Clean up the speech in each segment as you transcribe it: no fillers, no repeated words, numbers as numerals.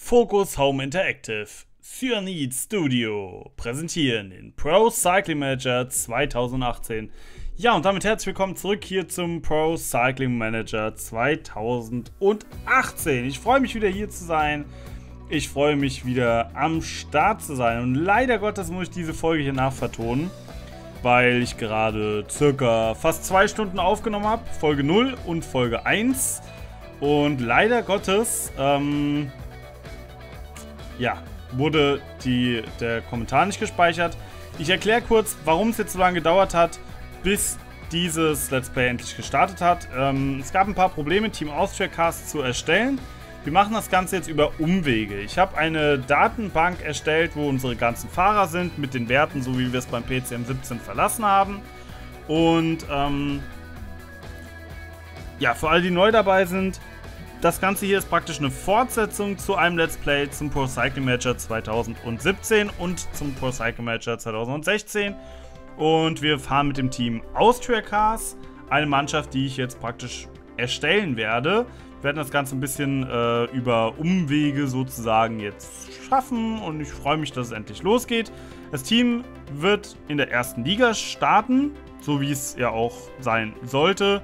Focus Home Interactive, Cyanide Studio präsentieren den Pro Cycling Manager 2018. Ja, und damit herzlich willkommen zurück hier zum Pro Cycling Manager 2018. Ich freue mich wieder hier zu sein. Ich freue mich wieder am Start zu sein. Und leider Gottes muss ich diese Folge hier nachvertonen, weil ich gerade circa fast 2 Stunden aufgenommen habe. Folge 0 und Folge 1. Und leider Gottes, wurde der Kommentar nicht gespeichert. Ich erkläre kurz, warum es jetzt so lange gedauert hat, bis dieses Let's Play endlich gestartet hat. Es gab ein paar Probleme, Team Austria Cast zu erstellen. Wir machen das Ganze jetzt über Umwege. Ich habe eine Datenbank erstellt, wo unsere ganzen Fahrer sind, mit den Werten, so wie wir es beim PCM 17 verlassen haben. Und für alle, die neu dabei sind, das Ganze hier ist praktisch eine Fortsetzung zu einem Let's Play zum Pro Cycling Manager 2017 und zum Pro Cycling Manager 2016. Und wir fahren mit dem Team Austria Cars, eine Mannschaft, die ich jetzt praktisch erstellen werde. Wir werden das Ganze ein bisschen über Umwege sozusagen jetzt schaffen und ich freue mich, dass es endlich losgeht. Das Team wird in der ersten Liga starten, so wie es ja auch sein sollte.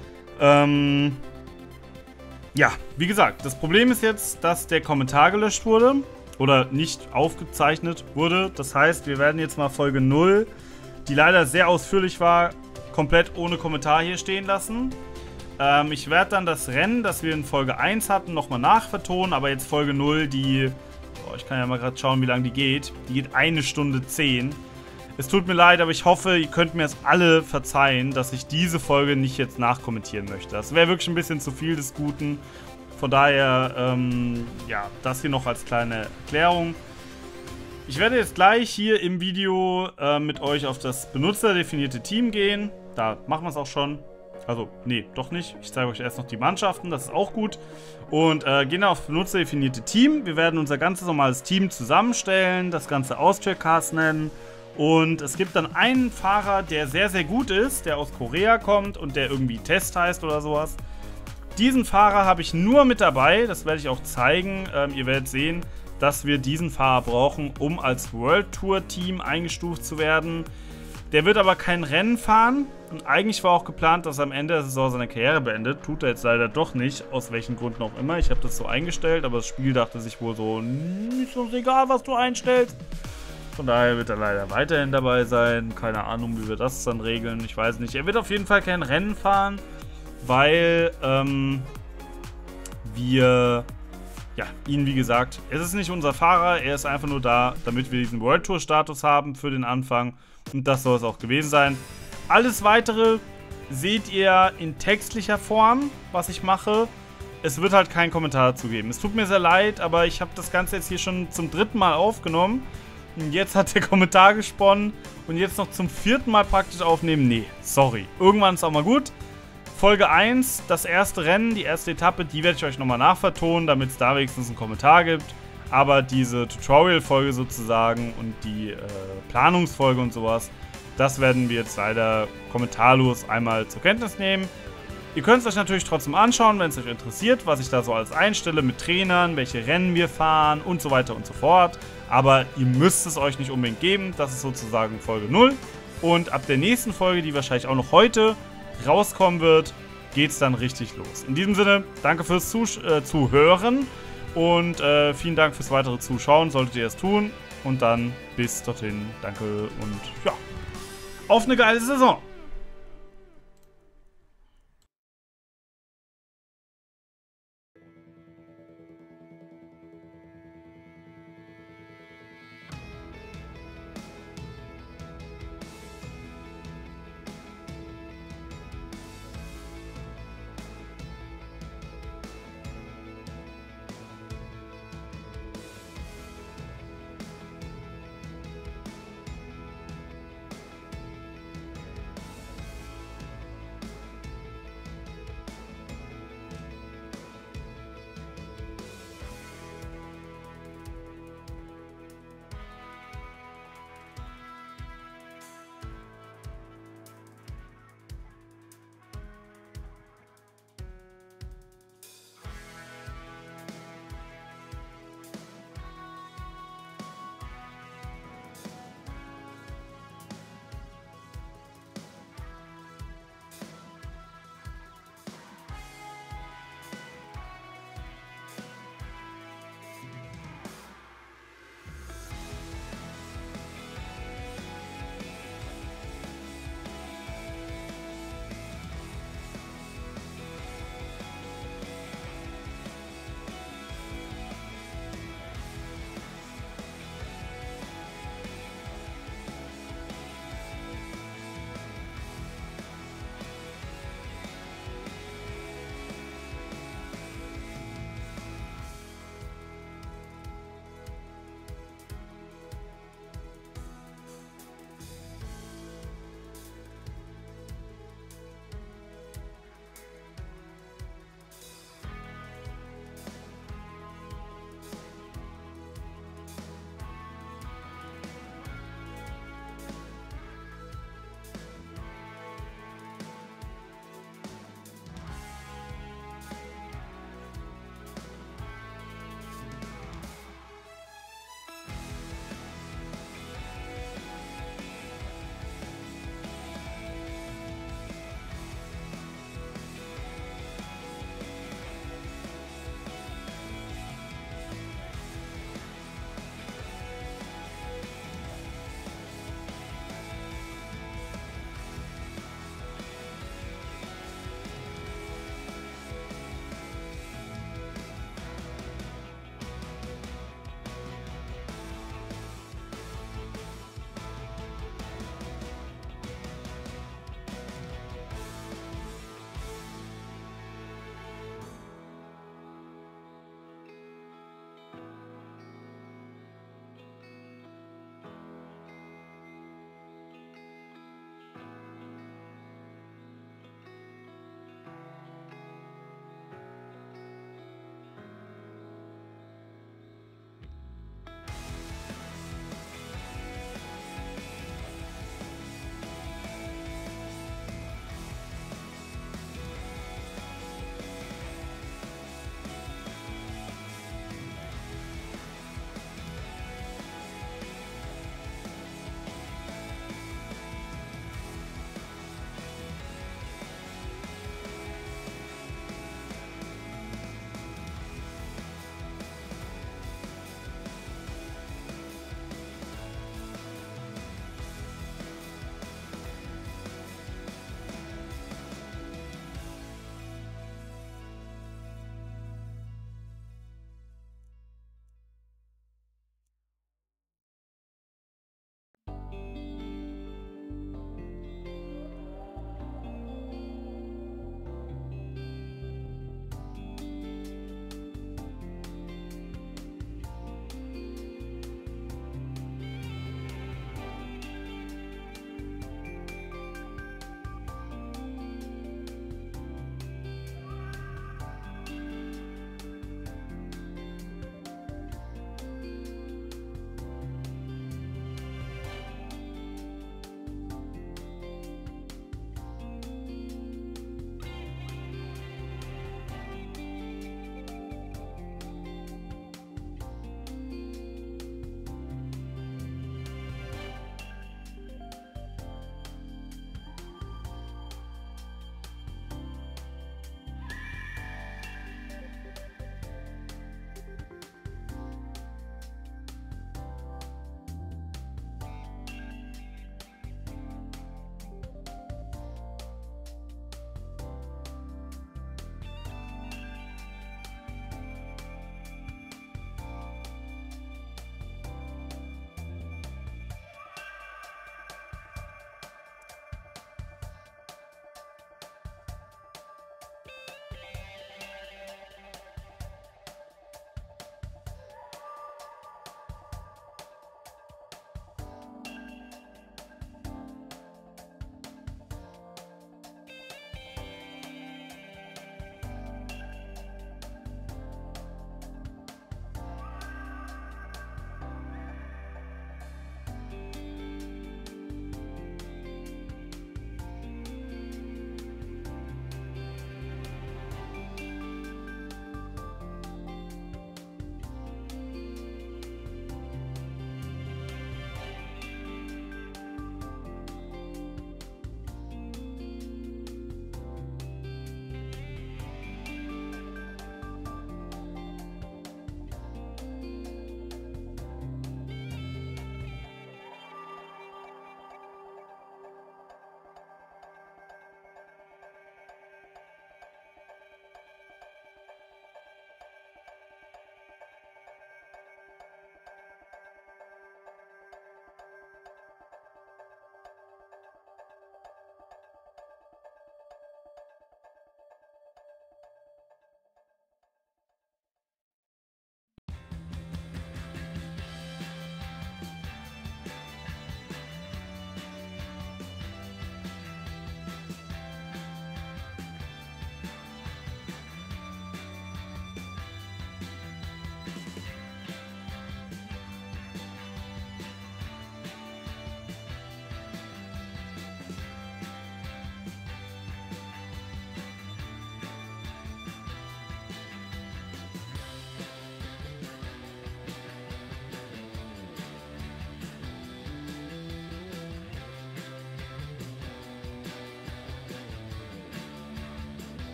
Ja, wie gesagt, das Problem ist jetzt, dass der Kommentar gelöscht wurde oder nicht aufgezeichnet wurde. Das heißt, wir werden jetzt mal Folge 0, die leider sehr ausführlich war, komplett ohne Kommentar hier stehen lassen. Ich werde dann das Rennen, das wir in Folge 1 hatten, nochmal nachvertonen, aber jetzt Folge 0, die, ich kann ja mal gerade schauen, wie lange die geht. Die geht 1 Stunde 10. Es tut mir leid, aber ich hoffe, ihr könnt mir es alle verzeihen, dass ich diese Folge nicht jetzt nachkommentieren möchte. Das wäre wirklich ein bisschen zu viel des Guten. Von daher, das hier noch als kleine Erklärung. Ich werde jetzt gleich hier im Video mit euch auf das benutzerdefinierte Team gehen. Da machen wir es auch schon. Also, nee, doch nicht. Ich zeige euch erst noch die Mannschaften, das ist auch gut. Und gehen auf benutzerdefinierte Team. Wir werden unser ganzes normales Team zusammenstellen, das Ganze Austria Cars nennen. Und es gibt dann einen Fahrer, der sehr, sehr gut ist, der aus Korea kommt und der irgendwie Test heißt oder sowas. Diesen Fahrer habe ich nur mit dabei, das werde ich auch zeigen. Ihr werdet sehen, dass wir diesen Fahrer brauchen, um als World Tour Team eingestuft zu werden. Der wird aber kein Rennen fahren und eigentlich war auch geplant, dass er am Ende der Saison seine Karriere beendet. Tut er jetzt leider doch nicht, aus welchen Gründen auch immer. Ich habe das so eingestellt, aber das Spiel dachte sich wohl so, nicht so egal, was du einstellst. Von daher wird er leider weiterhin dabei sein. Keine Ahnung, wie wir das dann regeln. Ich weiß nicht. Er wird auf jeden Fall kein Rennen fahren, weil wir ihn, wie gesagt, es ist nicht unser Fahrer. Er ist einfach nur da, damit wir diesen World Tour Status haben für den Anfang. Und das soll es auch gewesen sein. Alles Weitere seht ihr in textlicher Form, was ich mache. Es wird halt keinen Kommentar dazu geben. Es tut mir sehr leid, aber ich habe das Ganze jetzt hier schon zum 3. Mal aufgenommen. Und jetzt hat der Kommentar gesponnen und jetzt noch zum 4. Mal praktisch aufnehmen. Nee, sorry. Irgendwann ist auch mal gut. Folge 1, das erste Rennen, die erste Etappe, die werde ich euch nochmal nachvertonen, damit es da wenigstens einen Kommentar gibt. Aber diese Tutorial-Folge sozusagen und die Planungsfolge und sowas, das werden wir jetzt leider kommentarlos einmal zur Kenntnis nehmen. Ihr könnt es euch natürlich trotzdem anschauen, wenn es euch interessiert, was ich da so alles einstelle mit Trainern, welche Rennen wir fahren und so weiter und so fort. Aber ihr müsst es euch nicht unbedingt geben. Das ist sozusagen Folge 0. Und ab der nächsten Folge, die wahrscheinlich auch noch heute rauskommen wird, geht es dann richtig los. In diesem Sinne, danke fürs Zuhören und vielen Dank fürs weitere Zuschauen, solltet ihr es tun. Und dann bis dorthin, danke und ja, auf eine geile Saison!